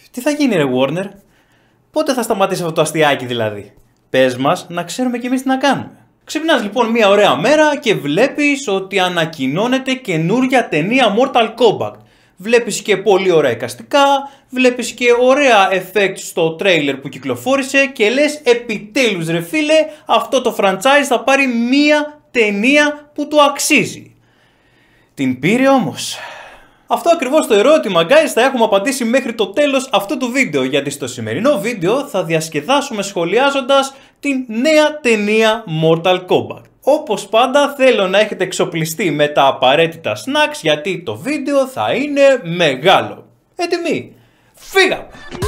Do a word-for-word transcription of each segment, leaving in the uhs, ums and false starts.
Τι θα γίνει ρε Warner? Πότε θα σταματήσει αυτό το αστιάκι δηλαδή? Πες μας να ξέρουμε κι εμείς τι να κάνουμε. Ξυπνάς λοιπόν μια ωραία μέρα και βλέπεις ότι ανακοινώνεται καινούρια ταινία Mortal Kombat. Βλέπεις και πολύ ωραία εικαστικά, βλέπεις και ωραία effects στο τρέιλερ που κυκλοφόρησε και λες επιτέλους ρε φίλε, αυτό το franchise θα πάρει μια ταινία που το αξίζει. Την πήρε όμως. Αυτό ακριβώς το ερώτημα guys θα έχουμε απαντήσει μέχρι το τέλος αυτού του βίντεο, γιατί στο σημερινό βίντεο θα διασκεδάσουμε σχολιάζοντας την νέα ταινία Mortal Kombat. Όπως πάντα θέλω να έχετε εξοπλιστεί με τα απαραίτητα snacks, γιατί το βίντεο θα είναι μεγάλο. Έτοιμοι? Φύγαμε!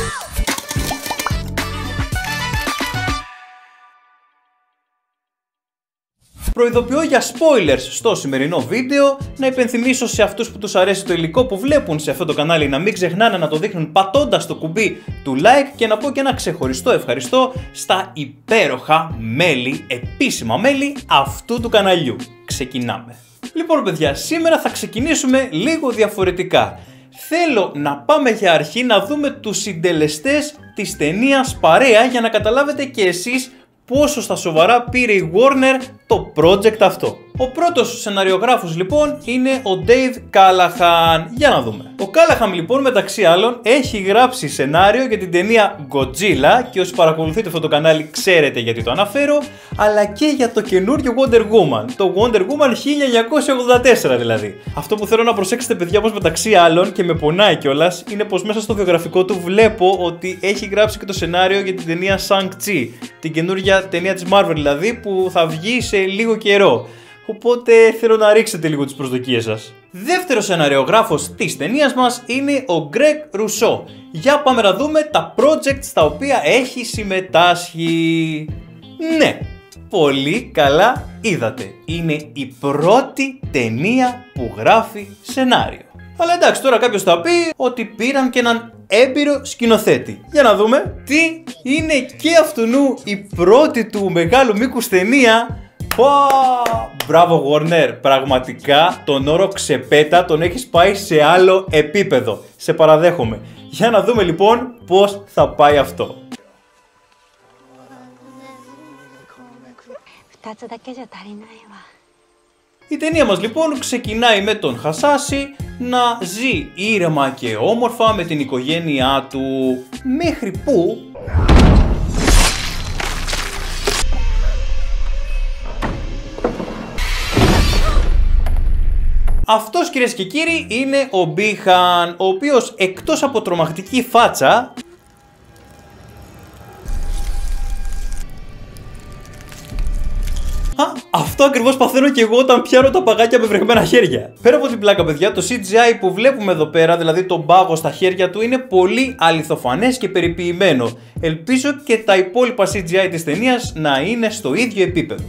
Προειδοποιώ για spoilers στο σημερινό βίντεο, να υπενθυμίσω σε αυτούς που τους αρέσει το υλικό που βλέπουν σε αυτό το κανάλι να μην ξεχνάνε να το δείχνουν πατώντας το κουμπί του like, και να πω και ένα ξεχωριστό ευχαριστώ στα υπέροχα μέλη, επίσημα μέλη αυτού του καναλιού. Ξεκινάμε. Λοιπόν παιδιά, σήμερα θα ξεκινήσουμε λίγο διαφορετικά. Θέλω να πάμε για αρχή να δούμε τους συντελεστές της ταινίας παρέα, για να καταλάβετε και εσείς πόσο στα σοβαρά πήρε η Warner το project αυτό. Ο πρώτος σεναριογράφος λοιπόν είναι ο Dave Callaghan. Για να δούμε. Ο Callaghan λοιπόν μεταξύ άλλων έχει γράψει σενάριο για την ταινία Godzilla, και όσοι παρακολουθείτε αυτό το κανάλι ξέρετε γιατί το αναφέρω, αλλά και για το καινούριο Wonder Woman, το Wonder Woman χίλια εννιακόσια ογδόντα τέσσερα δηλαδή. Αυτό που θέλω να προσέξετε παιδιά, πως μεταξύ άλλων, και με πονάει κιόλας, είναι πως μέσα στο βιογραφικό του βλέπω ότι έχει γράψει και το σενάριο για την ταινία Shang-Chi, την καινούργια ταινία της Marvel δηλαδή, που θα βγει σε λίγο καιρό. Οπότε θέλω να ρίξετε λίγο τις προσδοκίες σας. Δεύτερος σεναριογράφος της ταινίας μας είναι ο Greg Russo. Για πάμε να δούμε τα projects στα οποία έχει συμμετάσχει. Ναι, πολύ καλά είδατε. Είναι η πρώτη ταινία που γράφει σενάριο. Αλλά εντάξει, τώρα κάποιος θα πει ότι πήραν και έναν έμπειρο σκηνοθέτη. Για να δούμε τι είναι και αυτουνού η πρώτη του μεγάλου μήκους ταινία. Πω, μπράβο Warner, πραγματικά τον όρο ξεπέτα τον έχεις πάει σε άλλο επίπεδο. Σε παραδέχομαι. Για να δούμε λοιπόν πώς θα πάει αυτό. Η ταινία μας λοιπόν ξεκινάει με τον Hasashi να ζει ήρεμα και όμορφα με την οικογένειά του, μέχρι που αυτός κυρίες και κύριοι είναι ο Bi-Han, ο οποίος εκτός από τρομακτική φάτσα Α, αυτό ακριβώς παθαίνω και εγώ όταν πιάνω τα παγάκια με βρεγμένα χέρια. Πέρα από την πλάκα παιδιά, το σι τζι άι που βλέπουμε εδώ πέρα, δηλαδή τον πάγο στα χέρια του, είναι πολύ αληθοφανές και περιποιημένο. Ελπίζω και τα υπόλοιπα σι τζι άι της ταινίας να είναι στο ίδιο επίπεδο.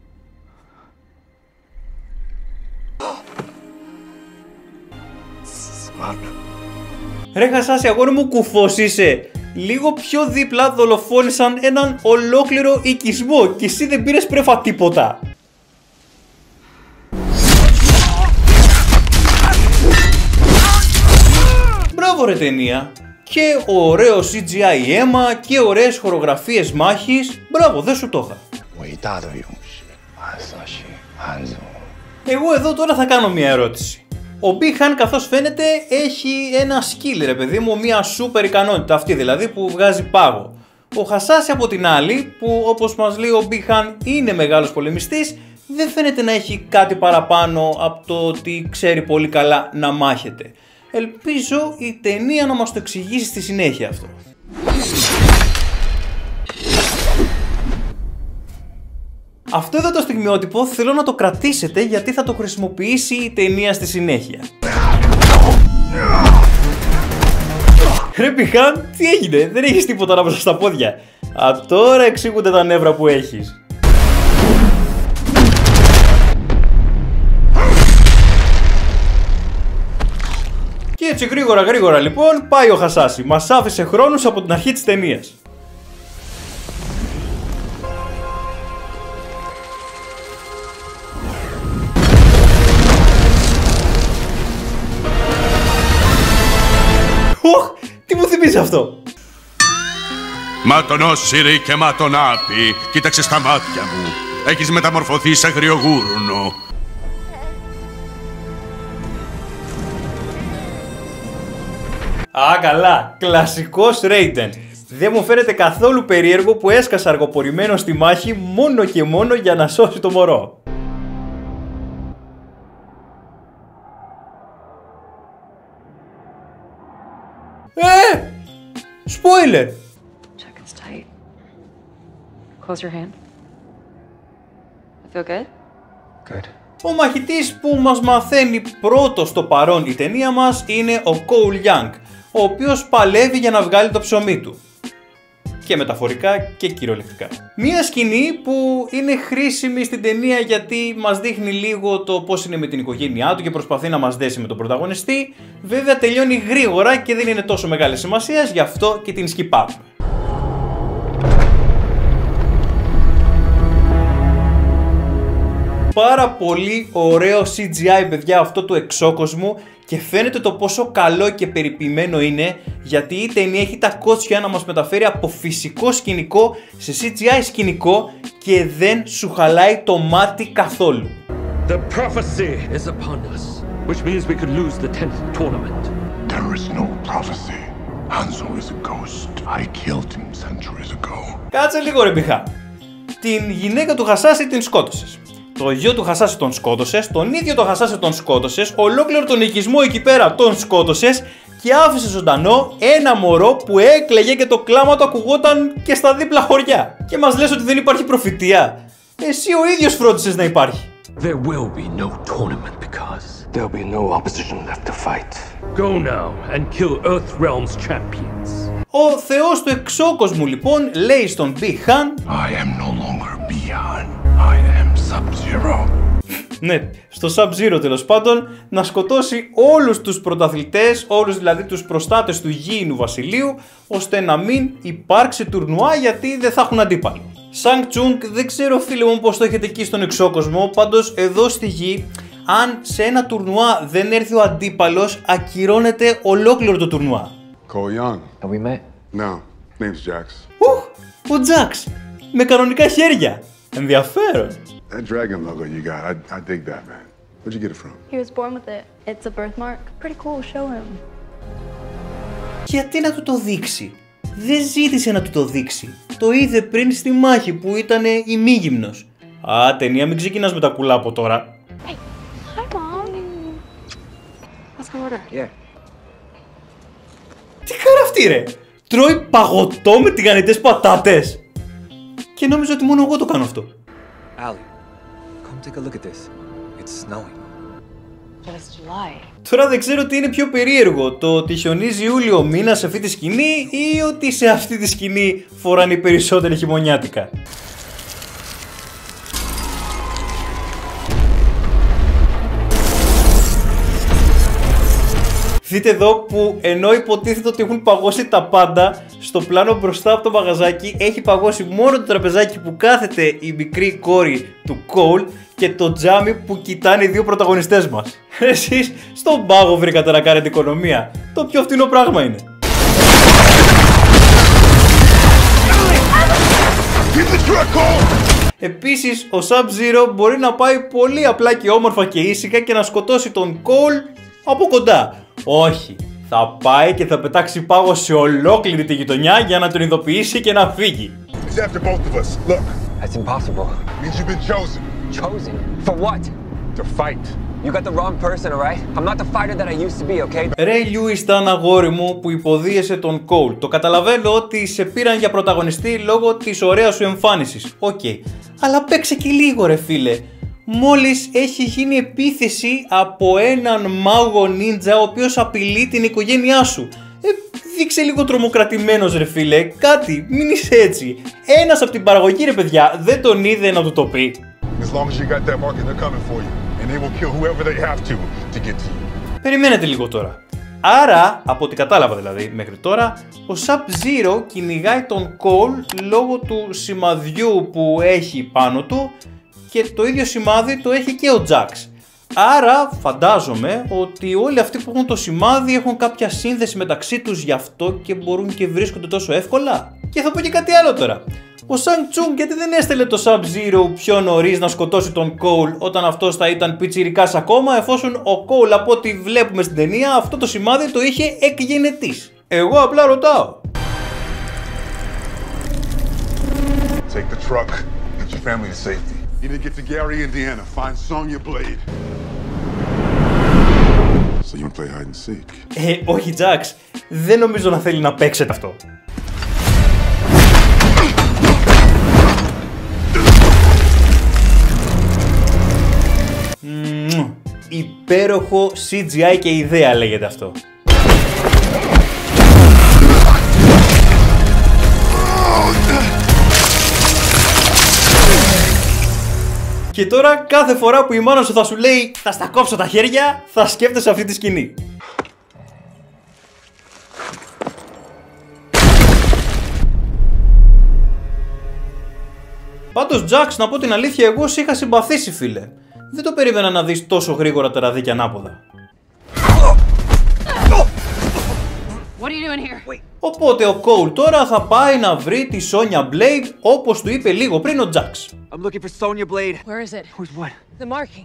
Ρε Hasashi, αγόρι μου, κουφός είσαι. Λίγο πιο δίπλα δολοφόνησαν έναν ολόκληρο οικισμό και εσύ δεν πήρες πρέφα τίποτα. Μπράβο ρε ταινία. Και ωραίο σι τζι άι αίμα και ωραίες χορογραφίες μάχης. Μπράβο, δεν σου το είχα. Εγώ εδώ τώρα θα κάνω μια ερώτηση. Ο Bi-Han, καθώς φαίνεται, έχει ένα skill ρε παιδί μου, μια super ικανότητα, αυτή δηλαδή που βγάζει πάγο. Ο Hasashi από την άλλη, που όπως μας λέει ο Bi-Han είναι μεγάλος πολεμιστής, δεν φαίνεται να έχει κάτι παραπάνω από το ότι ξέρει πολύ καλά να μάχεται. Ελπίζω η ταινία να μας το εξηγήσει στη συνέχεια αυτό. Αυτό εδώ το στιγμιότυπο θέλω να το κρατήσετε, γιατί θα το χρησιμοποιήσει η ταινία στη συνέχεια. Ρε Bi-Han, τι έγινε, δεν έχεις τίποτα ανάμεσα στα πόδια. Α, τώρα εξηγούνται τα νεύρα που έχεις. Και έτσι γρήγορα γρήγορα λοιπόν πάει ο Hasashi. Μας άφησε χρόνους από την αρχή της ταινίας. Τι μου θυμίζει αυτό? Μα τον Όσιρη και μα τον Άπη, κοίταξε στα μάτια μου. Έχεις μεταμορφωθεί σε αγριογούρουνο. Α, καλά. Κλασικός Raiden. Δεν μου φαίνεται καθόλου περίεργο που έσκασε αργοπορημένο στη μάχη μόνο και μόνο για να σώσει το μωρό. Ε! Spoiler! Check it's tight. Close your hand. I feel good? Good. Ο μαχητής που μας μαθαίνει πρώτο στο παρόν η ταινία μας είναι ο Cole Young, ο οποίος παλεύει για να βγάλει το ψωμί του. Και μεταφορικά και κυριολεκτικά. Μία σκηνή που είναι χρήσιμη στην ταινία γιατί μας δείχνει λίγο το πώς είναι με την οικογένειά του και προσπαθεί να μας δέσει με τον πρωταγωνιστή. Βέβαια τελειώνει γρήγορα και δεν είναι τόσο μεγάλη σημασία, γι' αυτό και την σκυπάμε. Πάρα πολύ ωραίο σι τζι άι, παιδιά, αυτό του εξώκοσμου, και φαίνεται το πόσο καλό και περιποιημένο είναι, γιατί η ταινία έχει τα κότσια να μας μεταφέρει από φυσικό σκηνικό σε σι τζι άι σκηνικό και δεν σου χαλάει το μάτι καθόλου. The prophecy is upon us, which means we could lose the tenth tournament. There is no prophecy. Hanzo is a ghost. I killed him centuries ago. Κάτσε λίγο ρε μπιχά. Την γυναίκα του Χασάση την σκότωσες. Το γιο του Χασάση τον σκότωσες, τον ίδιο τον Χασάση τον σκότωσες, ολόκληρο τον οικισμό εκεί πέρα τον σκότωσες και άφησες ζωντανό ένα μωρό που έκλαιγε και το κλάμα του ακουγόταν και στα δίπλα χωριά. Και μας λες ότι δεν υπάρχει προφητεία. Εσύ ο ίδιος φρόντισες να υπάρχει. There will be no tournament because There'll be no opposition left to fight. go now and kill Earthrealm's champions. Ο θεός του εξώκοσμου λοιπόν λέει στον Bi-Han, I am no longer Bi-Han. I am Sub-Zero. ναι, στο Sub-Zero τέλος πάντων, να σκοτώσει όλους τους πρωταθλητές, όλους δηλαδή τους προστάτες του γήινου βασιλείου, ώστε να μην υπάρξει τουρνουά γιατί δεν θα έχουν αντίπαλο. Shang Tsung, δεν ξέρω φίλε μου πώς το έχετε εκεί στον εξώκοσμο, πάντως εδώ στη γη, αν σε ένα τουρνουά δεν έρθει ο αντίπαλος, ακυρώνεται ολόκληρο το τουρνουά. Cole Young. Have we met? No, name's Jax. Ουχ, ο Jax, με κανονικά χέρια. Ενδιαφέρον. That dragon logo you got, I, I dig that, man. Where'd you get it from? He was born with it. It's a birthmark. Pretty cool. Show him. Γιατί να του το δείξει? Δεν ζήτησε να του το δείξει. Το είδε πριν στη μάχη που ήταν ημίγυμνος. Α, ταινία, μην ξεκινάς με τα κουλά από τώρα. Hey, hi, Mom. What's my order? Yeah. Τι χαρά αυτή ρε! Τρώει παγωτό με τηγανιτές πατάτες! Και νόμιζα ότι μόνο εγώ το κάνω αυτό. Allie, come take a look at this. It's snowing. But it's July. Τώρα δεν ξέρω τι είναι πιο περίεργο, το ότι χιονίζει Ιούλιο μήνα σε αυτή τη σκηνή ή ότι σε αυτή τη σκηνή φοράνε οι περισσότεροι χειμωνιάτικα. Δείτε εδώ που ενώ υποτίθεται ότι έχουν παγώσει τα πάντα, στο πλάνο μπροστά από το μαγαζάκι έχει παγώσει μόνο το τραπεζάκι που κάθεται η μικρή κόρη του Cole και το τζάμι που κοιτάνε οι δύο πρωταγωνιστές μας. Εσείς στον πάγο βρήκατε να κάνετε οικονομία. Το πιο φτηνό πράγμα είναι. Επίσης, ο Sub-Zero μπορεί να πάει πολύ απλά και όμορφα και ήσυχα και να σκοτώσει τον Cole από κοντά. Όχι, θα πάει και θα πετάξει πάγο σε ολόκληρη τη γειτονιά για να τον ειδοποιήσει και να φύγει. He's after both of us. Look, That's impossible. means you've been chosen Chosen? For what? to fight. You got the wrong person, alright? I'm not the fighter that I used to be, okay? Ray Lewis ήταν αγόρι μου που υποδίεσαι τον Cole. Το καταλαβαίνω ότι σε πήραν για πρωταγωνιστή λόγω της ωραίας σου εμφάνισης. Οκ. Okay. Αλλά παίξε και λίγο ρε φίλε. Μόλις έχει γίνει επίθεση από έναν μάγο νίντζα ο οποίος απειλεί την οικογένειά σου. Ε, δείξε λίγο τρομοκρατημένος ρε φίλε, κάτι, μην είσαι έτσι. Ένας από την παραγωγή ρε παιδιά δεν τον είδε να του το πει. As long as you got that market, they're coming for you. And they will kill whoever they have to to get to you. Περιμένετε λίγο τώρα. Άρα, από ό,τι κατάλαβα δηλαδή μέχρι τώρα, ο Sub-Zero κυνηγάει τον Cole λόγω του σημαδιού που έχει πάνω του και το ίδιο σημάδι το έχει και ο Jax. Άρα φαντάζομαι ότι όλοι αυτοί που έχουν το σημάδι έχουν κάποια σύνδεση μεταξύ τους, γι' αυτό και μπορούν και βρίσκονται τόσο εύκολα. Και θα πω και κάτι άλλο τώρα. Ο Shang Tsung γιατί δεν έστελε το Sub-Zero πιο νωρίς να σκοτώσει τον Cole όταν αυτός θα ήταν πιτσιρικάς ακόμα, εφόσον ο Cole από ό,τι βλέπουμε στην ταινία αυτό το σημάδι το είχε εκ γενετής. Εγώ απλά ρωτάω. Take the truck, get your family to safety. You need to get to Gary, Indiana. Find Sonya Blade. So you can play hide and seek. Ε, όχι Jax, δεν νομίζω να θέλει να παίξετε αυτό. Μμμ, υπέροχο σι τζι άι και ιδέα λέγεται αυτό. Και τώρα κάθε φορά που η μάνα σου θα σου λέει θα στα κόψω τα χέρια, θα σκέφτεσαι αυτή τη σκηνή. Πάντως Jax, να πω την αλήθεια, εγώ σε είχα συμπαθήσει φίλε. Δεν το περίμενα να δεις τόσο γρήγορα τεραδίκια ανάποδα. What are you doing here? Wait. Οπότε ο Cole τώρα θα πάει να βρει τη Sonya Blade όπως του είπε λίγο πριν ο Jax. I'm looking for Sonya Blade. Where is it? Where's what? The marking.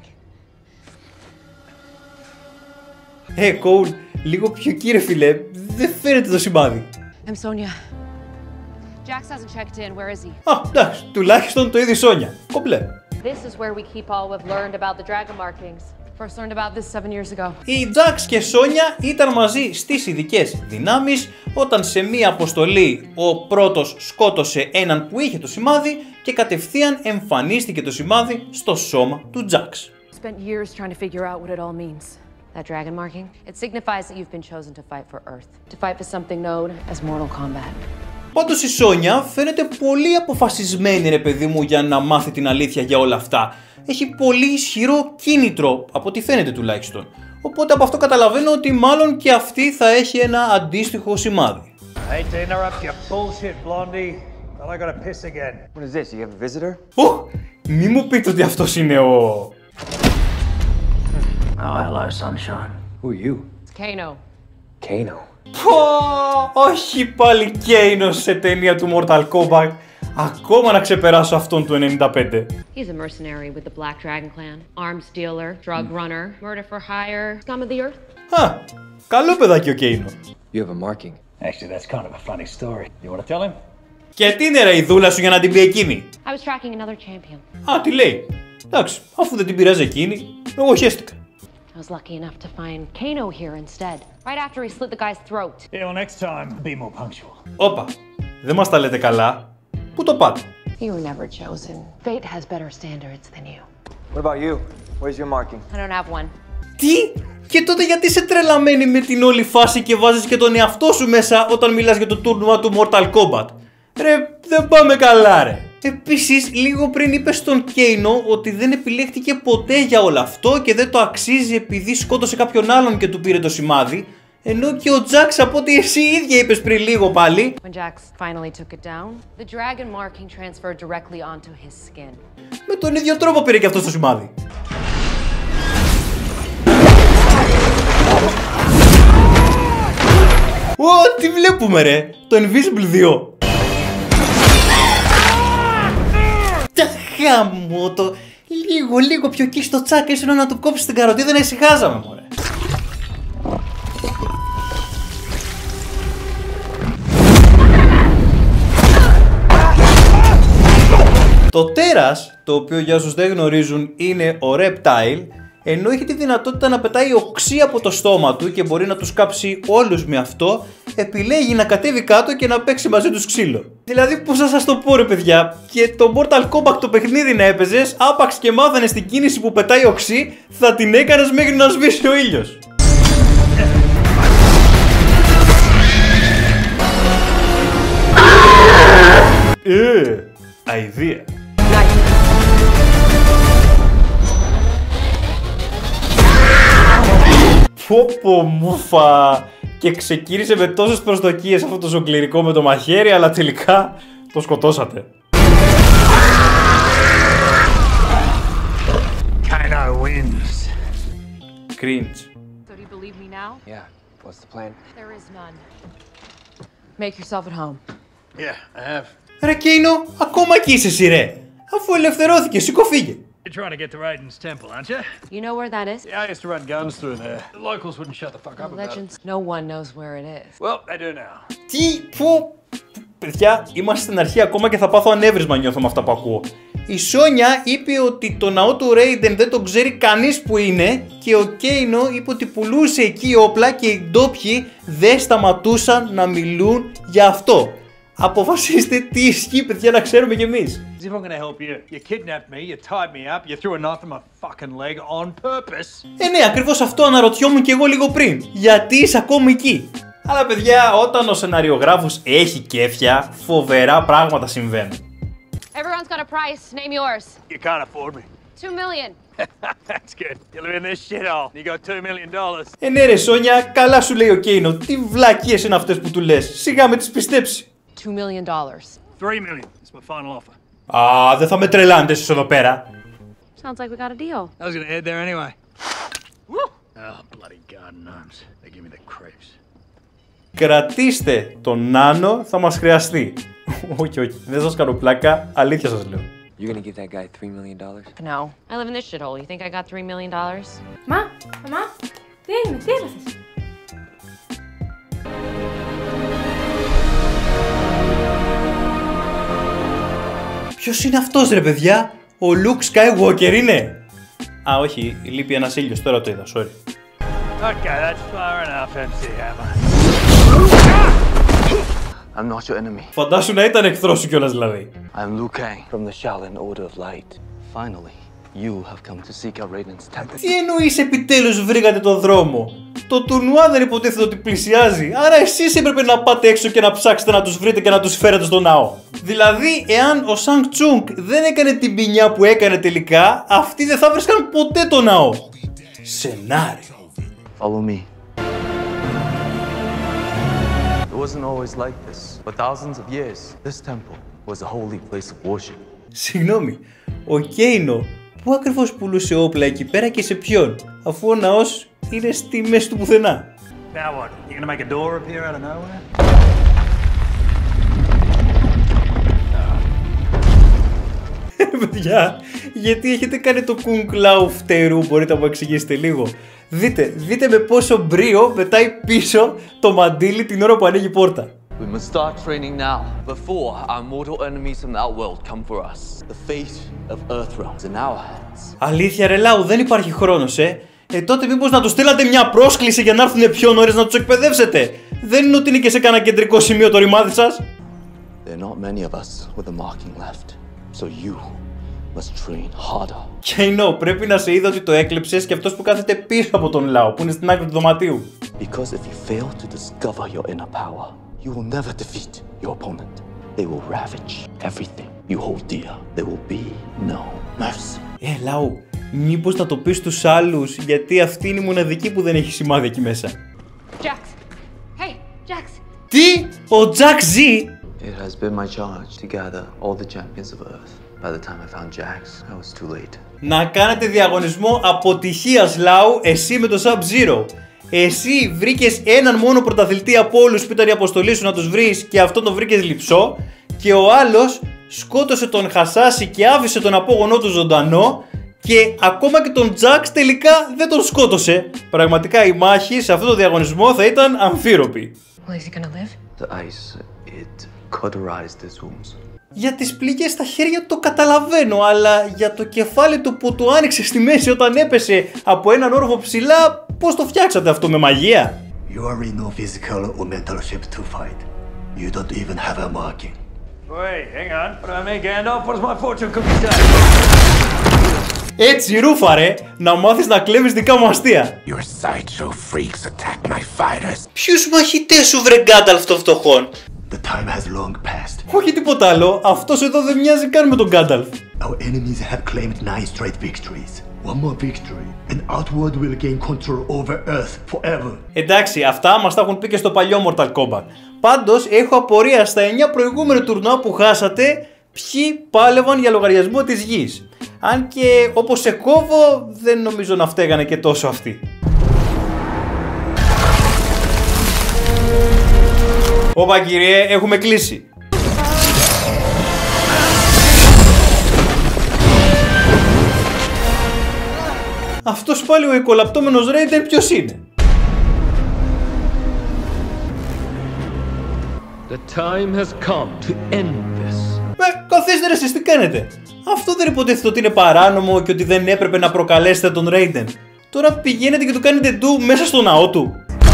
Ε, Cole, λίγο πιο κύριε φίλε, δεν φαίνεται το σημάδι. I'm Sonya. Jax hasn't checked in. Where is he? Α, εντάξει, τουλάχιστον το είδε η Sonya. Κομπλέ. This is where we keep all we've learned about the dragon markings. First learned about this seven years ago. Οι Jax και Sonya ήταν μαζί στις ειδικές δυνάμεις όταν σε μία αποστολή ο πρώτος σκότωσε έναν που είχε το σημάδι και κατευθείαν εμφανίστηκε το σημάδι στο σώμα του Jax. Spent years trying to figure out what it all means. That dragon marking, it signifies that you've been chosen to fight for Earth, to fight for something known as Mortal Kombat. Πάντως η Sonya φαίνεται πολύ αποφασισμένη ρε παιδί μου για να μάθει την αλήθεια για όλα αυτά. Έχει πολύ ισχυρό κίνητρο, από ό,τι φαίνεται τουλάχιστον. Οπότε από αυτό καταλαβαίνω ότι μάλλον και αυτή θα έχει ένα αντίστοιχο σημάδι. Hate to interrupt your bullshit, Blondie, but I gotta piss again. What is this? You have a visitor? Ω, μη μου πείτε ότι αυτός είναι ο... Oh, hello, sunshine. Who are you? It's Kano. Kano. Πω, όχι πάλι Kano σε ταινία του Mortal Kombat. Ακόμα να ξεπεράσω αυτόν του ενενήντα πέντε. He's a mercenary with the Black Dragon Clan, arms dealer, drug runner, murder for hire, scum of the earth. Α, καλό παιδάκι ο Kano. You have a marking. Actually, that's kind of a funny story. You want to tell him? Και τι είναι ρε η δούλα σου για να την πει εκείνη? I was tracking another champion. Α, τι λέει. Εντάξει, αφού δεν την πειράζει εκείνη, εγώ χαίστηκα. I was lucky enough to find Kano here instead, right after he slit the guy's throat. Yeah, well, next time, be more punctual. Όπα, δεν μας τα λέτε καλά. Πού το πάτε? You were never chosen. Fate has better standards than you. What about you? Where's your marking? I don't have one. Τι? Και τότε γιατί είσαι τρελαμένη με την όλη φάση και βάζεις και τον εαυτό σου μέσα όταν μιλάς για το τούρνουμα του Mortal Kombat? Ρε, δεν πάμε καλά ρε. Επίσης, λίγο πριν είπες στον Kano ότι δεν επιλέχτηκε ποτέ για όλο αυτό και δεν το αξίζει επειδή σκότωσε κάποιον άλλον και του πήρε το σημάδι, ενώ και ο Jax από ό,τι εσύ ίδια είπες πριν λίγο πάλι. When Jax finally took it down, the dragon marking transferred directly onto his skin. Με τον ίδιο τρόπο πήρε και αυτό το σημάδι. Ω, τι βλέπουμε ρε, το Invisible δύο. Τα χάμω το. Λίγο, λίγο πιο εκεί στο τσάκ ήσουν να του κόψεις την καροτίδα να ησυχάζαμε μωρέ. Το τέρας, το οποίο για όσους δεν γνωρίζουν είναι ο Reptile, ενώ έχει τη δυνατότητα να πετάει οξύ από το στόμα του και μπορεί να τους κάψει όλους με αυτό, επιλέγει να κατέβει κάτω και να παίξει μαζί τους ξύλο. Δηλαδή πώς θα σας το πω ρε παιδιά, και το Mortal Kombat το παιχνίδι να έπαιζες, άπαξ και μάθανε στην κίνηση που πετάει οξύ, θα την έκανες μέχρι να σβήσει ο ήλιος. Ε, αηδία. Πω πω μούφα. Και ξεκίνησε με τόσες προσδοκίες αυτό το ζογκληρικό με το μαχαίρι, αλλά τελικά το σκοτώσατε. Kano wins. Cringe. So do you believe me now? Yeah. What's the plan? There is none. Make yourself at home. Yeah, I have. Ρε Κέινο, ακόμα εκεί είσαι εσύ ρε. Αφού ελευθερώθηκε, σήκω φύγε. You're trying to get to Raiden's temple, aren't you? You know where that is? Yeah, I used to run guns through there. The locals wouldn't shut the fuck up about it. Legends. No one knows where it is. Well, they do now. Τι, πού... Παιδιά, είμαστε στην αρχή ακόμα και θα πάθω ανέβρισμα νιώθω με αυτά που ακούω. Η Σόνια είπε ότι το ναό του Raiden δεν τον ξέρει κανείς που είναι και ο Κέινο είπε ότι πουλούσε εκεί όπλα και οι ντόπιοι δεν σταματούσαν να μιλούν για αυτό. Αποφασίστε τι ισχύει, παιδιά, να ξέρουμε κι εμείς. As if I'm gonna help you. You kidnapped me, you tied me up, you threw a knife in my fucking leg on purpose. Ε, ναι, ακριβώς αυτό αναρωτιόμουν κι εγώ λίγο πριν. Γιατί είσαι ακόμη εκεί. Αλλά παιδιά, όταν ο σεναριογράφος έχει κέφια, φοβερά πράγματα συμβαίνουν. Everyone's got a price. Name yours. You can't afford me. Two million. That's good. You live in this shithole. You got two million dollars. Ε, ναι ρε Σόνια, καλά σου λέει ο Κέινο. Τι βλακίες είναι αυτές που του λες. Σιγά με τις πιστέψει. Two million dollars. Three million. It's my final offer. Α, δεν θα με τρελάνετε εσείς εδώ πέρα. Sounds like we got a deal. I was gonna head there anyway. Woo! Oh, bloody garden gnomes. They give me the creeps. Κρατήστε τον Νάνο, θα μας χρειαστεί. Όχι, όχι, δεν σας κάνω πλάκα, αλήθεια σας λέω. You're gonna give that guy three million dollars? No. I live in this shithole. You think I got three million dollars? Μα, μαμά, τι έγινε, τι έπαθες? Ποιος είναι αυτός ρε παιδιά, ο Luke Skywalker είναι. Α, όχι, λείπει ένας ήλιος, τώρα το είδα, sorry. Okay, that's far enough, εμ σι Hammer. I'm not your enemy. Φαντάσου να ήταν εχθρός σου κιόλας δηλαδή. I'm Liu Kang from the Shaolin Order of Light. Finally, you have come to seek out Raiden's temple. Τι εννοείς επιτέλους βρήκατε το δρόμο? Το τουρνουά δεν υποτίθεται ότι πλησιάζει, άρα εσείς έπρεπε να πάτε έξω και να ψάξετε να τους βρείτε και να τους φέρετε στο ναό. Δηλαδή, εάν ο Shang Tsung δεν έκανε την ποινιά που έκανε τελικά, αυτοί δεν θα βρίσκαν ποτέ το ναό. Σενάριο. Follow me. It wasn't always like this. For thousands of years, this temple was a holy place of worship. Συγγνώμη, ο Κέινο πού ακριβώς πουλούσε όπλα εκεί πέρα και σε ποιον, αφού ο ναός είναι στη μέση του πουθενά. Now what? You gonna make a door appear out of nowhere? Παιδιά, γιατί έχετε κάνει το Kung Lao φτερού, μπορείτε να μου εξηγήσετε λίγο? Δείτε, δείτε με πόσο μπρίο μετάει πίσω το μαντίλι την ώρα που ανοίγει η πόρτα. We must start training now, before our mortal enemies from that world come for us. The fate of Earthrealm is in our hands. Αλήθεια ρε Λάου, δεν υπάρχει χρόνος, ε. Ε, τότε μήπως να τους στείλατε μια πρόσκληση για να έρθουν πιο νωρίς να τους εκπαιδεύσετε. Δεν είναι ότι είναι και σε κανένα κεντρικό σημείο το ρημάδι σας. There are not many of us with a marking left, so you must train harder. Κέινο, πρέπει να σε είδα ότι το έκλεψες και αυτός που κάθεται πίσω από τον Λάου, που είναι στην άκρη του δωματίου. Because if you fail to discover your inner power, you will never defeat your opponent. They will ravage everything you hold dear. There will be no mercy. Ε, Λάου, μήπως να το πεις στους άλλους, γιατί αυτή είναι η μοναδική που δεν έχει σημάδι εκεί μέσα. Jax. Hey, Jax. Τι? Ο Jax ζει? It has been my charge to gather all the champions of Earth. By the time I found Jax, I was too late. Να κάνετε διαγωνισμό αποτυχίας, Λάου, εσύ με το Sub-Zero. Εσύ βρήκες έναν μόνο πρωταθλητή από όλους που ήταν η αποστολή σου να τους βρεις και αυτό το βρήκες λειψό, και ο άλλος σκότωσε τον Χασάσι και άφησε τον απόγονό του ζωντανό, και ακόμα και τον Jax τελικά δεν τον σκότωσε. Πραγματικά η μάχη σε αυτό το διαγωνισμό θα ήταν αμφίροπη. Well, is he gonna live? The ice, it cauterized his wounds. Για τις πληγές στα χέρια το καταλαβαίνω, αλλά για το κεφάλι του που του άνοιξε στη μέση όταν έπεσε από έναν όροφο ψηλά, πώς το φτιάξατε αυτό, με μαγεία? You are in no physical or mental shape to fight. You don't even have a marking. Wait, hang on. What do I mean, Gandalf? What does my fortune cookie say? Έτσι ρούφαρε, να μάθεις να κλέβεις δικά μου αστεία. Your sideshow freaks attack my fighters. Ποιους μαχητές σου βρε Γκάνταλφ των φτωχών? The time has long passed. Όχι τίποτα άλλο, αυτός εδώ δεν μοιάζει καν με τον Γκάνταλφ. Our enemies have claimed nine straight victories. One more victory, and Outworld will gain control over Earth forever. Εντάξει, αυτά μας τα έχουν πει και στο παλιό Mortal Kombat. Πάντως, έχω απορία στα εννιά προηγούμενα τουρνουά που χάσατε, ποιοι πάλευαν για λογαριασμό της γης. Αν και όπως σε κόβω, δεν νομίζω να φταίγανε και τόσο αυτοί. Όπα κύριε, έχουμε κλείσει. Αυτός πάλι ο οικολαπτώμενος Raiden ποιος είναι? The time has come to end this. Ε, καθίστε ρε εσείς τι κάνετε? Αυτό δεν υποτίθεται ότι είναι παράνομο και ότι δεν έπρεπε να προκαλέσετε τον Raiden. Τώρα πηγαίνετε και του κάνετε ντου μέσα στο ναό του.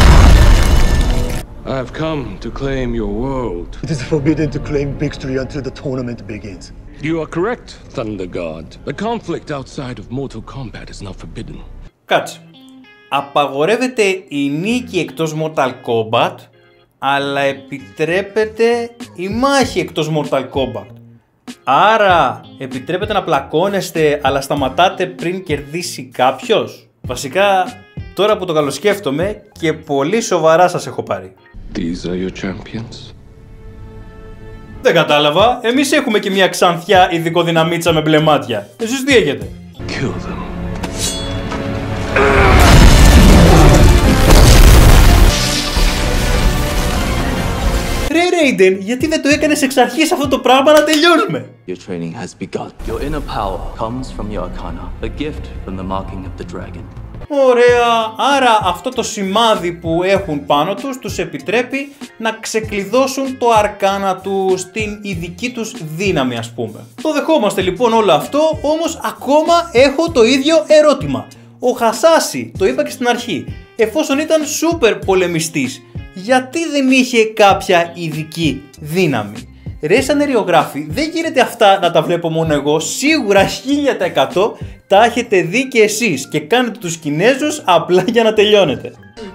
I've come to claim your world. It is forbidden to claim victory until the tournament begins. You are correct, Thunder God. The conflict outside of Mortal Kombat is not forbidden. Κάτσε. Απαγορεύεται η νίκη εκτός Mortal Kombat, αλλά επιτρέπεται η μάχη εκτός Mortal Kombat. Άρα επιτρέπεται να πλακώνεστε, αλλά σταματάτε πριν κερδίσει κάποιος. Βασικά, τώρα που το καλοσκέφτομαι και πολύ σοβαρά σας έχω πάρει. These are your champions. Δεν κατάλαβα. Εμείς έχουμε και μια ξανθιά ειδικοδυναμίτσα με μπλε μάτια. Εσείς τι έχετε? Kill them. Ρε Raiden, γιατί δεν το έκανες εξ αρχής αυτό το πράγμα να τελειώνουμε? Your training has begun. Your inner power comes from your arcana, a gift from the marking of the dragon. Ωραία, άρα αυτό το σημάδι που έχουν πάνω τους τους επιτρέπει να ξεκλειδώσουν το αρκάνα του στην ειδική τους δύναμη, ας πούμε. Το δεχόμαστε λοιπόν όλο αυτό, όμως ακόμα έχω το ίδιο ερώτημα. Ο Hasashi, το είπα και στην αρχή, εφόσον ήταν σούπερ πολεμιστής, γιατί δεν είχε κάποια ειδική δύναμη? Ρε σαν αεριογράφοι, δεν γίνεται αυτά να τα βλέπω μόνο εγώ, σίγουρα χίλια τοις εκατό τα έχετε δει και εσείς και κάνετε τους Κινέζους απλά για να τελειώνετε.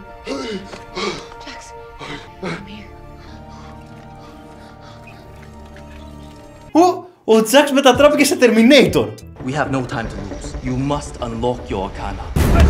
Ο, ο Jax μετατράπηκε σε Terminator. We have no time to lose. You must unlock your arcana.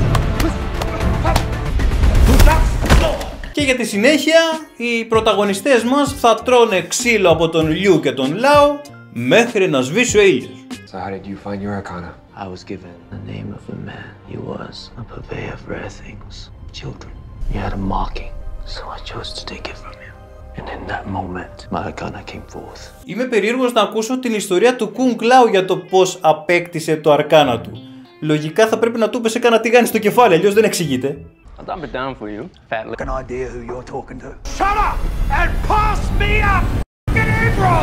Και για τη συνέχεια, οι πρωταγωνιστές μας θα τρώνε ξύλο από τον Liu και τον Lao μέχρι να σβήσει ο ήλιος. So how did you find your arcana? I was given the name of a man. He was a purveyor of rare things, children. He had a marking, so I chose to take it from him. And in that moment, my arcana came forth. Είμαι περίεργος να ακούσω την ιστορία του Kung Lao για το πώς απέκτησε το αρκάνα του. Λογικά θα πρέπει να του πέσε κανένα τηγάνι στο κεφάλι, αλλιώς δεν εξηγείται. I'll dump it down for you. Fat look. An idea who you're talking to. Shut up and pass me a f***ing intro!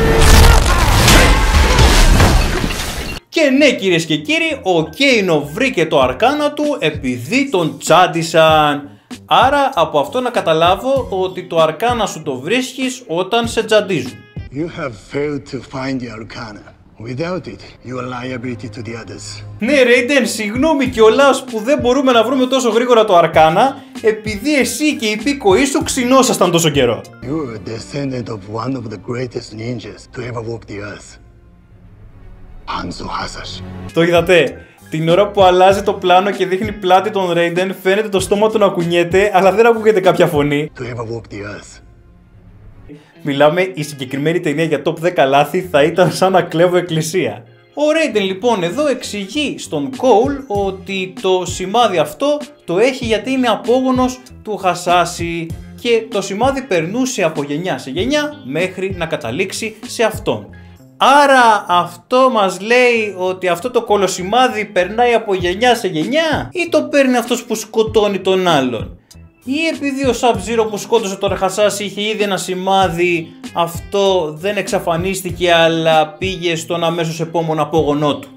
Και ναι κυρίες και κύριοι, ο Kano βρήκε το αρκάνα του επειδή τον τσάντισαν. Άρα από αυτό να καταλάβω ότι το αρκάνα σου το βρίσκεις όταν σε τσαντίζουν. You have failed to find the arcana. Without it, you are liability to the others. Ναι Raiden, συγγνώμη κιόλας που δεν μπορούμε να βρούμε τόσο γρήγορα το αρκάνα, επειδή εσύ και οι υπήκοοι σου ξυνόσασταν τόσο καιρό. You are a descendant of one of the greatest ninjas to ever walk the earth. Hanzo Hasashi. Το είδατε? Την ώρα που αλλάζει το πλάνο και δείχνει πλάτη τον Raiden, φαίνεται το στόμα του να κουνιέται, αλλά δεν ακούγεται κάποια φωνή. To ever walk the earth. Μιλάμε, η συγκεκριμένη ταινία για top δέκα λάθη θα ήταν σαν να κλέβω εκκλησία. Ο Raiden λοιπόν εδώ εξηγεί στον Cole ότι το σημάδι αυτό το έχει γιατί είναι απόγονος του Hasashi και το σημάδι περνούσε από γενιά σε γενιά μέχρι να καταλήξει σε αυτόν. Άρα αυτό μας λέει ότι αυτό το κολοσημάδι περνάει από γενιά σε γενιά ή το παίρνει αυτός που σκοτώνει τον άλλον? Ή επειδή ο Sub-Zero που σκότωσε τον Hasashi είχε ήδη ένα σημάδι, αυτό δεν εξαφανίστηκε αλλά πήγε στον αμέσως επόμενο απόγονό του.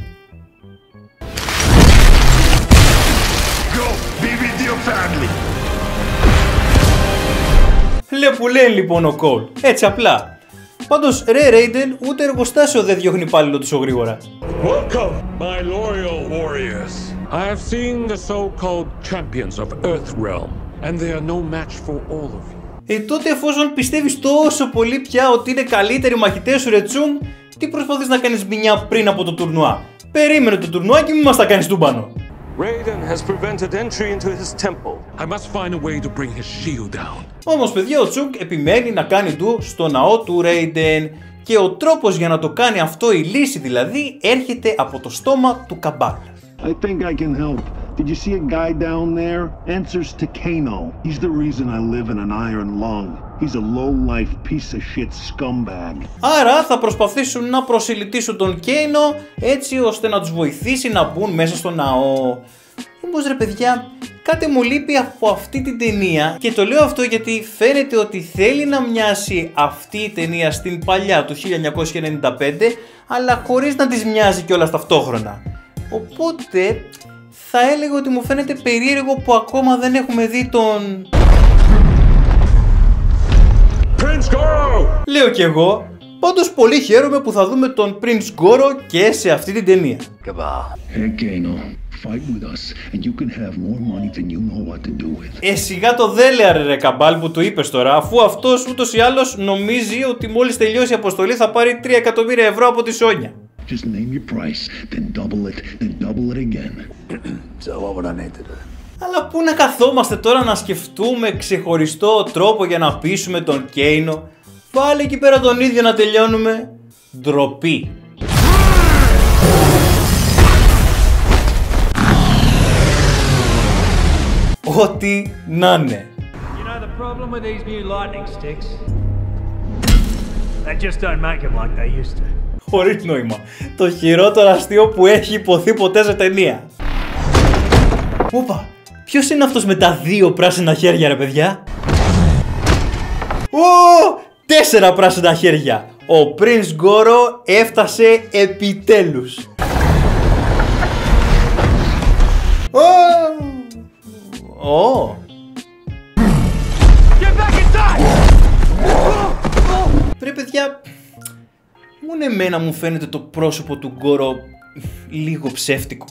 Λεπου λέει λοιπόν ο Cole, έτσι απλά. Πάντως ρε Raiden, ούτε εργοστάσιο δεν διώχνει υπάλληλο τόσο γρήγορα. Welcome, my loyal warriors. I have seen the so-called champions of Earthrealm, and they are no match for all of you. Ε, τότε εφόσον πιστεύεις τόσο πολύ πια ότι είναι καλύτεροι μαχητές σου ρε Τσουμ, τι προσπαθείς να κάνεις μηνιά πριν από το τουρνουά? Περίμενε το τουρνουά και μη μας τα κάνεις τούμπανο. Raiden has prevented entry into his temple. I must find a way to bring his shield down. Όμως παιδιά, ο Τσουκ επιμένει να κάνει ντου στο ναό του Raiden και ο τρόπος για να το κάνει αυτό, η λύση δηλαδή, έρχεται από το στόμα του Καμπάλα. I think I can help. Did you see a guy down there? Answers to Kano. He's the reason I live in an iron lung. He's a low-life piece of shit scumbag. Άρα θα προσπαθήσουν να προσελητήσουν τον Κέινο έτσι ώστε να τους βοηθήσει να μπουν μέσα στο ναό. Όμως ρε παιδιά, κάτι μου λείπει από αυτή την ταινία και το λέω αυτό γιατί φαίνεται ότι θέλει να μοιάσει αυτή η ταινία στην παλιά του χίλια εννιακόσια ενενήντα πέντε, αλλά χωρίς να της μοιάζει κιόλας ταυτόχρονα. Οπότε θα έλεγα ότι μου φαίνεται περίεργο που ακόμα δεν έχουμε δει τον... Prince Goro! Λέω κι εγώ. Πάντως πολύ χαίρομαι που θα δούμε τον Prince Goro και σε αυτή την ταινία. Hey Kano, fight with us and you can have more money than you know what to do with. Ε, σιγά το δέλεαρε ρε Καμπάλ που του είπες τώρα, αφού αυτός ούτως ή άλλως νομίζει ότι μόλις τελειώσει η αποστολή θα πάρει τρία εκατομμύρια ευρώ από τη Σόνια. Just name your price, then double it, then double it again. So what would I need to do? Αλλά πού να καθόμαστε τώρα να σκεφτούμε ξεχωριστό τρόπο για να πείσουμε τον Κέινο. Πάλι εκεί πέρα τον ίδιο να τελειώνουμε. Ντροπή. Ό,τι να είναι. You know the problem with these new lightning sticks? They just don't make them like they used to. Χωρίς νόημα. Το χειρότερο αστείο που έχει υποθεί ποτέ σε ταινία. Όπα, ποιος είναι αυτός με τα δύο πράσινα χέρια ρε παιδιά? Ω, τέσσερα πράσινα χέρια. Ο Prince Goro έφτασε επιτέλους. Ω. Ρε παιδιά, μόνο εμένα μου φαίνεται το πρόσωπο του Goro λίγο ψεύτικο.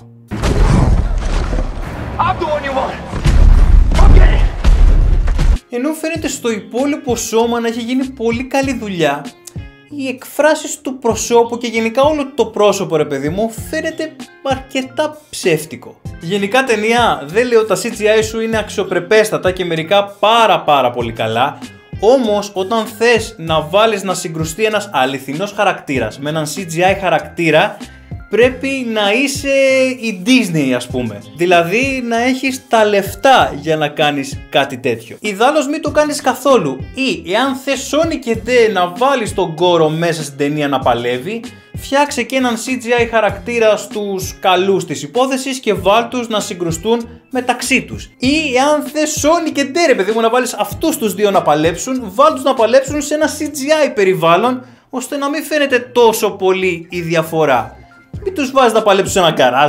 Ενώ φαίνεται στο υπόλοιπο σώμα να έχει γίνει πολύ καλή δουλειά, οι εκφράσεις του προσώπου και γενικά όλο το πρόσωπο ρε παιδί μου φαίνεται αρκετά ψεύτικο. Γενικά ταινία, δεν λέω τα σι τζι άι σου είναι αξιοπρεπέστατα και μερικά πάρα πάρα πολύ καλά, όμως όταν θες να βάλεις να συγκρουστεί ένας αληθινός χαρακτήρας με έναν σι τζι άι χαρακτήρα, πρέπει να είσαι η Disney ας πούμε. Δηλαδή να έχεις τα λεφτά για να κάνεις κάτι τέτοιο. Ιδάλλως μην το κάνεις καθόλου. Ή εάν θες Sony και ντε να βάλεις τον Goro μέσα στην ταινία να παλεύει, φτιάξε και έναν σι τζι άι χαρακτήρα στους καλούς της υπόθεσης και βάλ τους να συγκρουστούν μεταξύ τους. Ή εάν θες Sony και ντε ρε παιδί μου να βάλεις αυτούς τους δύο να παλέψουν, βάλ τους να παλέψουν σε ένα σι τζι άι περιβάλλον, ώστε να μην φαίνεται τόσο πολύ η διαφορά. Μην τους βάζεις να παλέψουν σε ένα καράζ.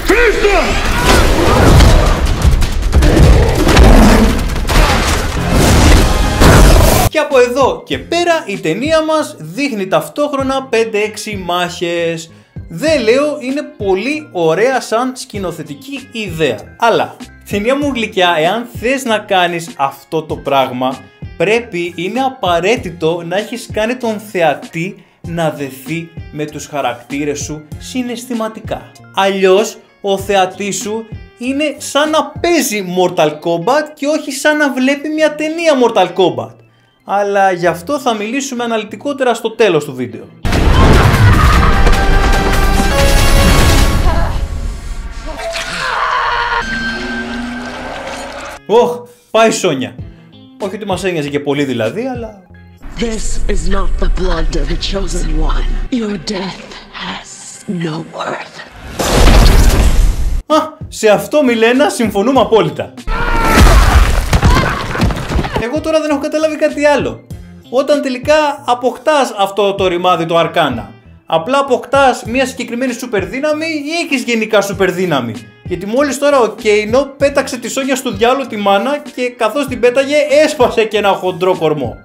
Και από εδώ και πέρα η ταινία μας δείχνει ταυτόχρονα πέντε έξι μάχες. Δεν λέω, είναι πολύ ωραία σαν σκηνοθετική ιδέα. Αλλά, ταινία μου γλυκιά, εάν θες να κάνεις αυτό το πράγμα, πρέπει, είναι απαραίτητο να έχεις κάνει τον θεατή να δεθεί με τους χαρακτήρες σου συναισθηματικά. Αλλιώς ο θεατής σου είναι σαν να παίζει Mortal Kombat και όχι σαν να βλέπει μια ταινία Mortal Kombat. Αλλά γι' αυτό θα μιλήσουμε αναλυτικότερα στο τέλος του βίντεο. Ωχ, πάει η Σόνια. Όχι ότι μας ένοιαζε και πολύ δηλαδή, αλλά... This is not the blood of the chosen one. Your death has no worth. Α, σε αυτό Μιλένα συμφωνούμε απόλυτα. Εγώ τώρα δεν έχω καταλάβει κάτι άλλο. Όταν τελικά αποκτάς αυτό το ρημάδι το αρκάνα, απλά αποκτάς μια συγκεκριμένη σούπερ δύναμη ή έχεις γενικά σούπερ δύναμη? Γιατί μόλις τώρα ο Κέινο πέταξε τη Σόνια στο διάλογο τη μάνα και καθώς την πέταγε έσπασε και ένα χοντρό κορμό.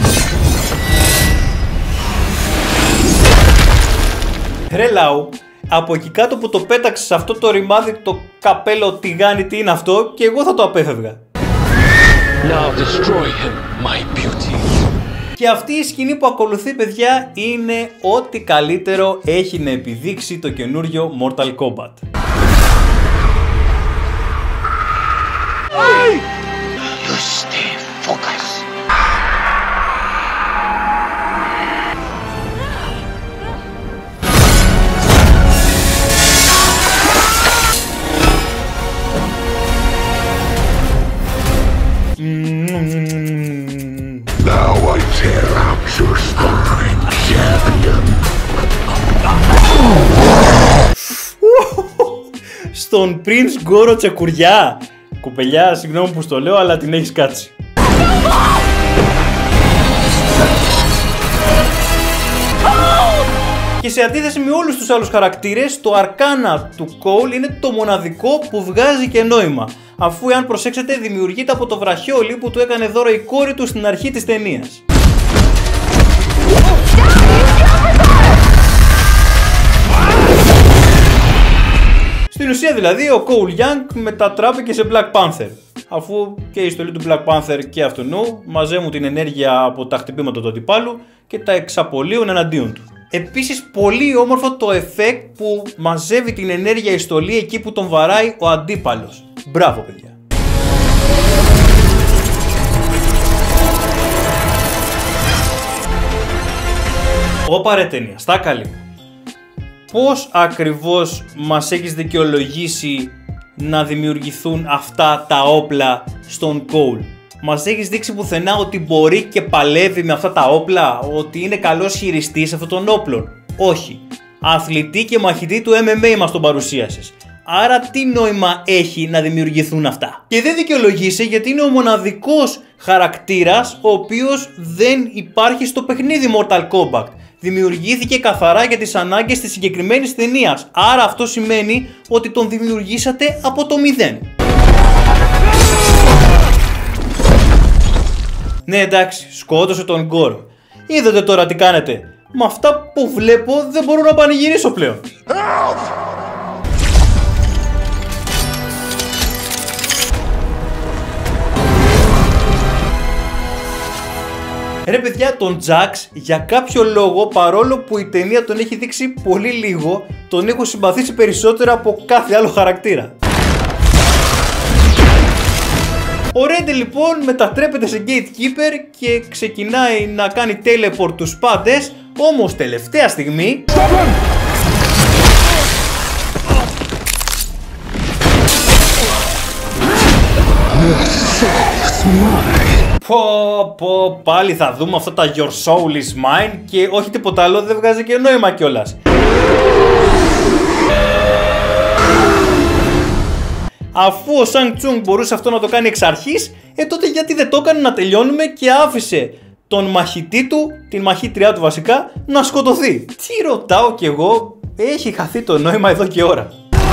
Ρε λαού, από εκεί κάτω που το πέταξες αυτό το ρημάδι, το καπέλο τηγάνι, τι είναι αυτό, και εγώ θα το απέφευγα. Now destroy him, my beauty. Και αυτή η σκηνή που ακολουθεί παιδιά είναι ό,τι καλύτερο έχει να επιδείξει το καινούριο Mortal Kombat. Hey! You stay focused. Now I tear out your spine, champion. Στον Prince Goro τσεκουριά. Κουπελιά, συγγνώμη που στο λέω, αλλά την έχεις κάτσει. Και σε αντίθεση με όλους τους άλλους χαρακτήρες, το αρκάνα του Cole είναι το μοναδικό που βγάζει και νόημα. Αφού, εάν προσέξετε, δημιουργείται από το βραχιόλι που του έκανε δώρο η κόρη του στην αρχή της ταινίας. Στην ουσία δηλαδή ο Cole Young μετατράπηκε σε Black Panther, αφού και η στολή του Black Panther και αυτού μαζεύουν την ενέργεια από τα χτυπήματα του αντιπάλου και τα εξαπολύουν εναντίον του. Επίσης πολύ όμορφο το effect που μαζεύει την ενέργεια η στολή εκεί που τον βαράει ο αντίπαλος. Μπράβο παιδιά. Ωπα ρε ταινία, στα καλή. Πώς ακριβώς μας έχεις δικαιολογήσει να δημιουργηθούν αυτά τα όπλα στον Cole? Μας έχεις δείξει πουθενά ότι μπορεί και παλεύει με αυτά τα όπλα, ότι είναι καλός χειριστής αυτών των όπλων? Όχι. Αθλητή και μαχητή του εμ εμ έι μας τον παρουσίασες. Άρα τι νόημα έχει να δημιουργηθούν αυτά? Και δεν δικαιολογείσαι γιατί είναι ο μοναδικός χαρακτήρας ο οποίος δεν υπάρχει στο παιχνίδι Mortal Kombat. Δημιουργήθηκε καθαρά για τις ανάγκες της συγκεκριμένης ταινίας. Άρα αυτό σημαίνει ότι τον δημιουργήσατε από το μηδέν. Ναι εντάξει, σκότωσε τον Γκόρο. Είδατε τώρα τι κάνετε? Με αυτά που βλέπω δεν μπορώ να πανηγυρίσω πλέον. Ρε παιδιά, τον Jax για κάποιο λόγο, παρόλο που η ταινία τον έχει δείξει πολύ λίγο, τον έχω συμπαθήσει περισσότερο από κάθε άλλο χαρακτήρα. Ο Raiden λοιπόν μετατρέπεται σε Gatekeeper και ξεκινάει να κάνει teleport τους πάντες, όμως τελευταία στιγμή... Πω πω, πάλι θα δούμε αυτά τα Your Soul is Mine και όχι τίποτα άλλο, δεν βγάζει και νόημα κιόλας. Αφού ο Shang Tsung μπορούσε αυτό να το κάνει εξ αρχής, ε τότε γιατί δεν το έκανε να τελειώνουμε και άφησε τον μαχητή του, την μαχήτριά του βασικά, να σκοτωθεί? Τι ρωτάω κι εγώ, έχει χαθεί το νόημα εδώ και ώρα.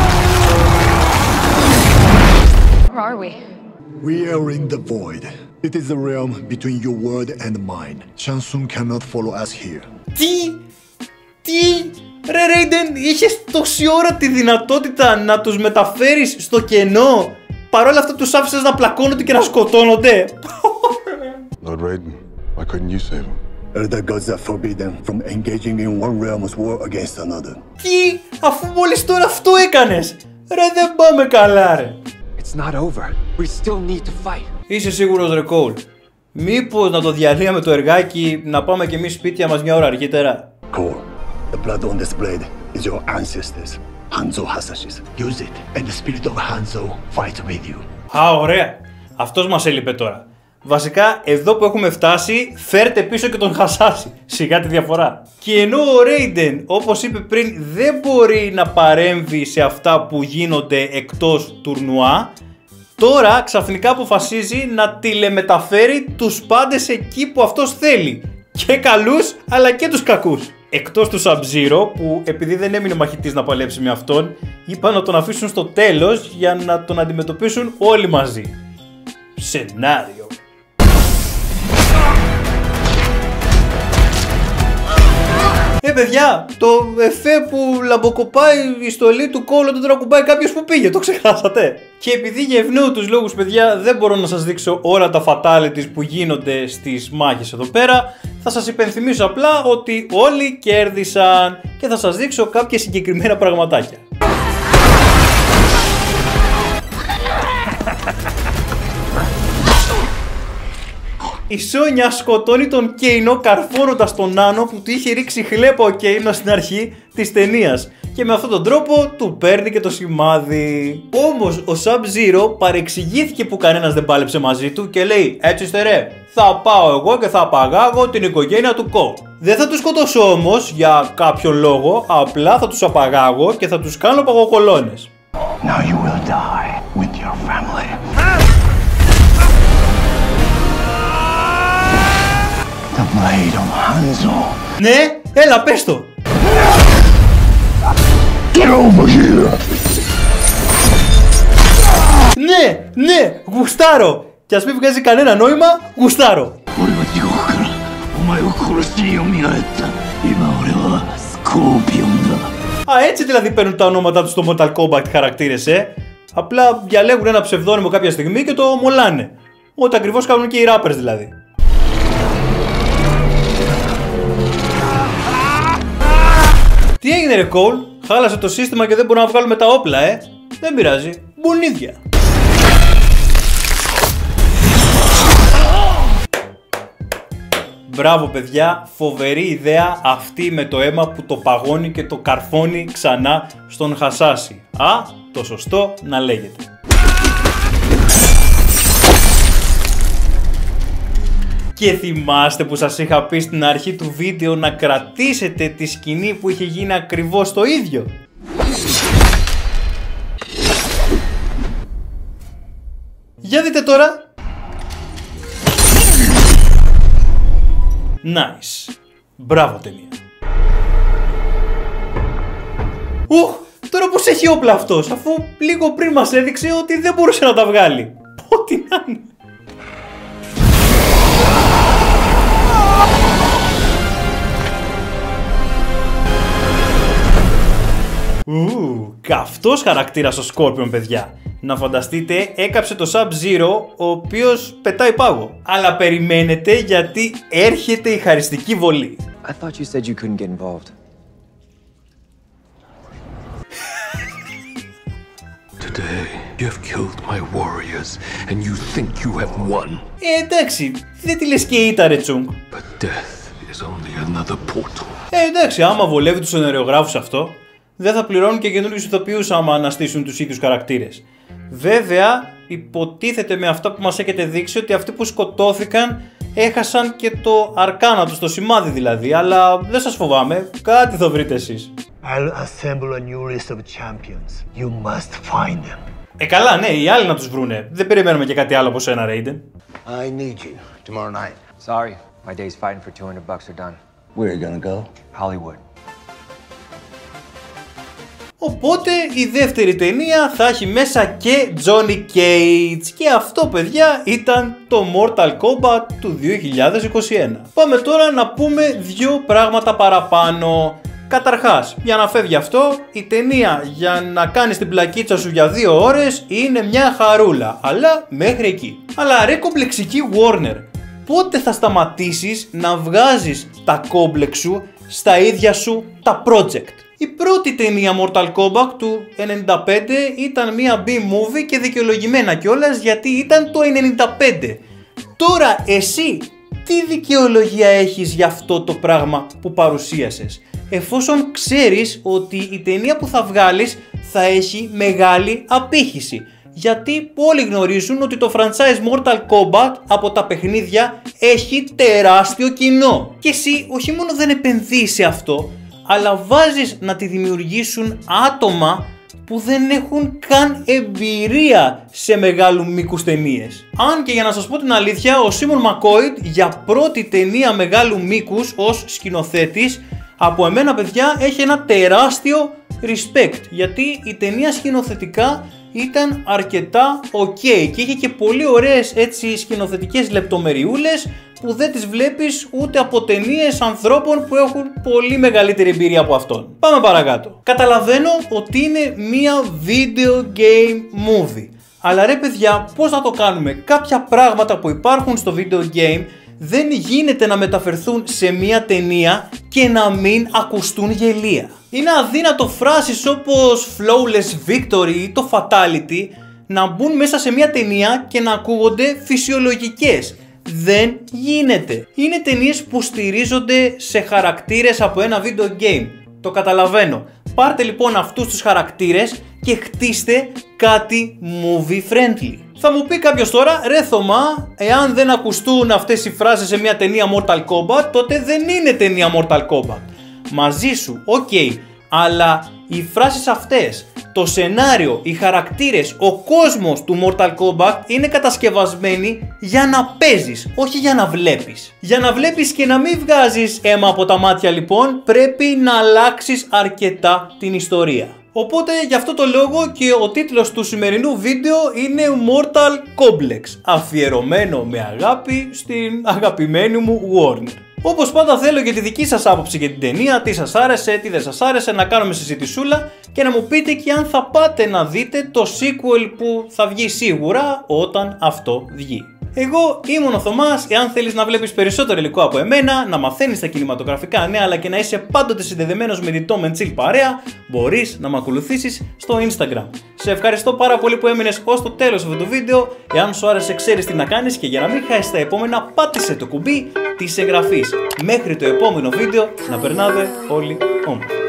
Where are we? We are in the void. It is the realm between your world and mine. Shang Tsung cannot follow us here. Τι, τι, ρε Raiden, είχες τόση ώρα τη δυνατότητα να τους μεταφέρεις στο κενό, παρόλα αυτά τους άφησες να πλακώνονται και να σκοτώνονται. Lord Raiden, why couldn't you save him? Elder gods are forbidden from engaging in one realm's war against another. Τι, αφού μόλις τώρα αυτό έκανες? Ρε δεν πάμε καλά ρε. It's not over. We still need to fight. Είσαι σίγουρος ρε Cole? Μήπως να το διαλύαμε το εργάκι, να πάμε κι εμείς σπίτια μας μια ώρα αργότερα? Cole, the blood on this blade is your ancestors, Hanzo Hasashi's. Use it, and the spirit of Hanzo fight with you. Α, ωραία. Αυτός μας έλειπε τώρα. Βασικά, εδώ που έχουμε φτάσει, φέρτε πίσω και τον Hasashi. Σιγά τη διαφορά. Και ενώ ο Raiden, όπως είπε πριν, δεν μπορεί να παρέμβει σε αυτά που γίνονται εκτός τουρνουά, τώρα ξαφνικά αποφασίζει να τηλεμεταφέρει τους πάντες εκεί που αυτός θέλει. Και καλούς αλλά και τους κακούς. Εκτός του Sub-Zero που επειδή δεν έμεινε μαχητής να παλέψει με αυτόν, είπαν να τον αφήσουν στο τέλος για να τον αντιμετωπίσουν όλοι μαζί. Σενάριο. Ε παιδιά, το εφέ που λαμποκοπάει η στολή του Cole τον τρακουμπάει κάποιος που πήγε, το ξεχάσατε? Και επειδή για ευνόητους λόγους παιδιά δεν μπορώ να σας δείξω όλα τα fatalities που γίνονται στις μάχες εδώ πέρα, θα σας υπενθυμίσω απλά ότι όλοι κέρδισαν και θα σας δείξω κάποια συγκεκριμένα πραγματάκια. Η Σόνια σκοτώνει τον Κέινο καρφώνοντας τον Νάνο που του είχε ρίξει χλέπα ο Κέινο στην αρχή της ταινίας. και με αυτόν τον τρόπο του παίρνει και το σημάδι. Όμως ο Sub-Zero παρεξηγήθηκε που κανένας δεν πάλεψε μαζί του και λέει έτσι είστε ρε, θα πάω εγώ και θα απαγάγω την οικογένεια του Κο. Δεν θα τους σκοτώσω όμως για κάποιον λόγο, απλά θα τους απαγάγω και θα τους κάνω παγοκολώνες. Now you will die with your family. The blade of Hanzo. Ναι, έλα πες το. Get over here. Ναι, ναι, γουστάρω. Κι ας μην βγάζει κανένα νόημα, γουστάρω. Α, έτσι δηλαδή παίρνουν τα ονόματά τους στο Mortal Kombat χαρακτήρες, ε. Απλά διαλέγουν ένα ψευδόνυμο κάποια στιγμή και το μολάνε. Ό,τι ακριβώς κάνουν και οι rappers δηλαδή. Τι έγινε ρε Cole, χάλασε το σύστημα και δεν μπορούμε να βγάλουμε τα όπλα, ε. Δεν πειράζει, μπουνίδια. Μπράβο παιδιά, φοβερή ιδέα αυτή με το αίμα που το παγώνει και το καρφώνει ξανά στον Hasashi. Α, το σωστό να λέγεται. Και θυμάστε που σας είχα πει στην αρχή του βίντεο να κρατήσετε τη σκηνή που είχε γίνει ακριβώς το ίδιο. Για δείτε τώρα. Nice. Μπράβο ταινία. Ουχ, τώρα πως έχει όπλα αυτός, αφού λίγο πριν μας έδειξε ότι δεν μπορούσε να τα βγάλει. Ό,τι να είναι. Ου, καυτός χαρακτήρας ο Scorpion, παιδιά. Να φανταστείτε, έκαψε το Sub-Zero, ο οποίος πετάει πάγο. Αλλά περιμένετε γιατί έρχεται η χαριστική βολή. I thought you said you couldn't get involved. Today, you have killed my warriors and you think you have won. Ε, εντάξει, δεν τη λες και ήττα ρε Τσούγκ. But death is only another portal. Ε, εντάξει, άμα βολεύει τους σεναριογράφους αυτό, δεν θα πληρώνουν και καινούριους ηθοποιούς άμα αναστήσουν τους ίδιους χαρακτήρες. Βέβαια, υποτίθεται με αυτά που μας έχετε δείξει ότι αυτοί που σκοτώθηκαν έχασαν και το αρκάνα τους, το σημάδι δηλαδή, αλλά δεν σας φοβάμαι, κάτι θα βρείτε εσείς. I'll assemble a new list of champions. You must find them. Ε, καλά, ναι, οι άλλοι να τους βρούνε. Δεν περιμένουμε και κάτι άλλο από σένα, Raiden. I need you tomorrow night. Sorry, my days fighting for two hundred bucks are done. Where are you gonna go? Hollywood. Οπότε η δεύτερη ταινία θα έχει μέσα και Johnny Cage. Και αυτό παιδιά ήταν το Mortal Kombat του δύο χιλιάδες είκοσι ένα. Πάμε τώρα να πούμε δύο πράγματα παραπάνω. Καταρχάς, για να φεύγει αυτό, η ταινία για να κάνεις την πλακίτσα σου για δύο ώρες είναι μια χαρούλα. Αλλά μέχρι εκεί. Αλλά ρε κομπλεξική Warner, πότε θα σταματήσεις να βγάζεις τα κόμπλεξ σου στα ίδια σου τα project? Η πρώτη ταινία Mortal Kombat του ενενήντα πέντε ήταν μια B-movie και δικαιολογημένα κιόλας γιατί ήταν το ενενήντα πέντε. Τώρα εσύ τι δικαιολογία έχεις για αυτό το πράγμα που παρουσίασες, εφόσον ξέρεις ότι η ταινία που θα βγάλεις θα έχει μεγάλη απήχηση? Γιατί όλοι γνωρίζουν ότι το franchise Mortal Kombat από τα παιχνίδια έχει τεράστιο κοινό. Και εσύ όχι μόνο δεν επενδύεις σε αυτό, αλλά βάζεις να τη δημιουργήσουν άτομα που δεν έχουν καν εμπειρία σε μεγάλου μήκους ταινίες. Αν και για να σας πω την αλήθεια, ο Σίμον Μακόιντ για πρώτη ταινία μεγάλου μήκους ως σκηνοθέτης, από εμένα παιδιά έχει ένα τεράστιο respect, γιατί η ταινία σκηνοθετικά ήταν αρκετά ok και είχε και πολύ ωραίες έτσι σκηνοθετικές λεπτομεριούλες που δεν τις βλέπεις ούτε από ταινίες ανθρώπων που έχουν πολύ μεγαλύτερη εμπειρία από αυτόν. Πάμε παρακάτω. Καταλαβαίνω ότι είναι μία video game movie, αλλά ρε παιδιά, πώς να το κάνουμε? Κάποια πράγματα που υπάρχουν στο video game δεν γίνεται να μεταφερθούν σε μία ταινία και να μην ακουστούν γελία. Είναι αδύνατο φράσεις όπως flawless victory ή το fatality να μπουν μέσα σε μία ταινία και να ακούγονται φυσιολογικές. Δεν γίνεται. Είναι ταινίες που στηρίζονται σε χαρακτήρες από ένα video game. Το καταλαβαίνω. Πάρτε λοιπόν αυτούς τους χαρακτήρες και χτίστε κάτι movie friendly. Θα μου πει κάποιος τώρα, ρε Θωμά, εάν δεν ακουστούν αυτές οι φράσεις σε μια ταινία Mortal Kombat, τότε δεν είναι ταινία Mortal Kombat. Μαζί σου, οκ, okay, αλλά οι φράσεις αυτές, το σενάριο, οι χαρακτήρες, ο κόσμος του Mortal Kombat είναι κατασκευασμένοι για να παίζεις, όχι για να βλέπεις. Για να βλέπεις και να μην βγάζεις αίμα από τα μάτια λοιπόν, πρέπει να αλλάξεις αρκετά την ιστορία. Οπότε γι' αυτό το λόγο και ο τίτλος του σημερινού βίντεο είναι Mortal Complex, αφιερωμένο με αγάπη στην αγαπημένη μου Warner. Όπως πάντα θέλω και τη δική σας άποψη για την ταινία, τι σας άρεσε, τι δεν σας άρεσε, να κάνουμε συζητησούλα και να μου πείτε και αν θα πάτε να δείτε το sequel που θα βγει σίγουρα όταν αυτό βγει. Εγώ ήμουν ο Θωμάς. Εάν θέλεις να βλέπεις περισσότερο υλικό από εμένα, να μαθαίνεις τα κινηματογραφικά νέα αλλά και να είσαι πάντοτε συνδεδεμένος με την Tom and Chill παρέα, μπορείς να με ακολουθήσεις στο Instagram. Σε ευχαριστώ πάρα πολύ που έμεινες ως το τέλος αυτού του βίντεο. Εάν σου άρεσε, ξέρεις τι να κάνεις και για να μην χάσεις τα επόμενα, πάτησε το κουμπί της εγγραφής. Μέχρι το επόμενο βίντεο, να περνάτε όλοι όμορφα.